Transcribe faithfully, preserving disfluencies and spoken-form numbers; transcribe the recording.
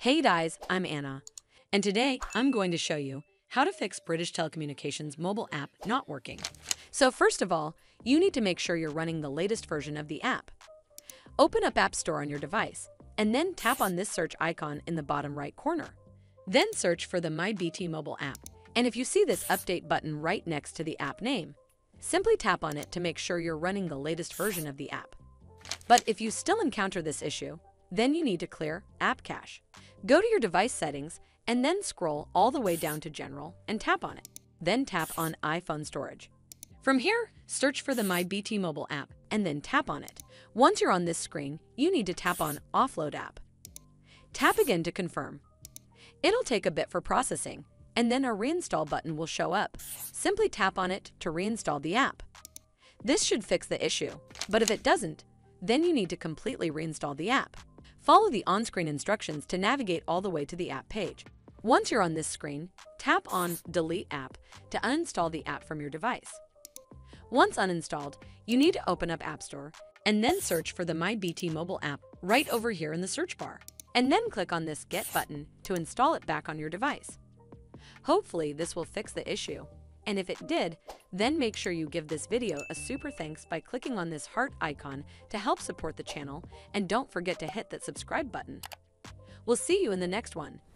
Hey guys, I'm Anna, and today I'm going to show you how to fix British Telecommunications mobile app not working. So first of all, you need to make sure you're running the latest version of the app. Open up App Store on your device, and then tap on this search icon in the bottom right corner. Then search for the My B T mobile app, and if you see this update button right next to the app name, simply tap on it to make sure you're running the latest version of the app. But if you still encounter this issue, then you need to clear App Cache. Go to your device settings and then scroll all the way down to General and tap on it. Then tap on iPhone Storage. From here, search for the My B T mobile app and then tap on it. Once you're on this screen, you need to tap on Offload App. Tap again to confirm. It'll take a bit for processing, and then a reinstall button will show up. Simply tap on it to reinstall the app. This should fix the issue, but if it doesn't, then you need to completely reinstall the app. Follow the on-screen instructions to navigate all the way to the app page. Once you're on this screen, tap on Delete App to uninstall the app from your device. Once uninstalled, you need to open up App Store and then search for the My B T mobile app right over here in the search bar, and then click on this Get button to install it back on your device. Hopefully this will fix the issue, and if it did, then make sure you give this video a super thanks by clicking on this heart icon to help support the channel, and don't forget to hit that subscribe button. We'll see you in the next one.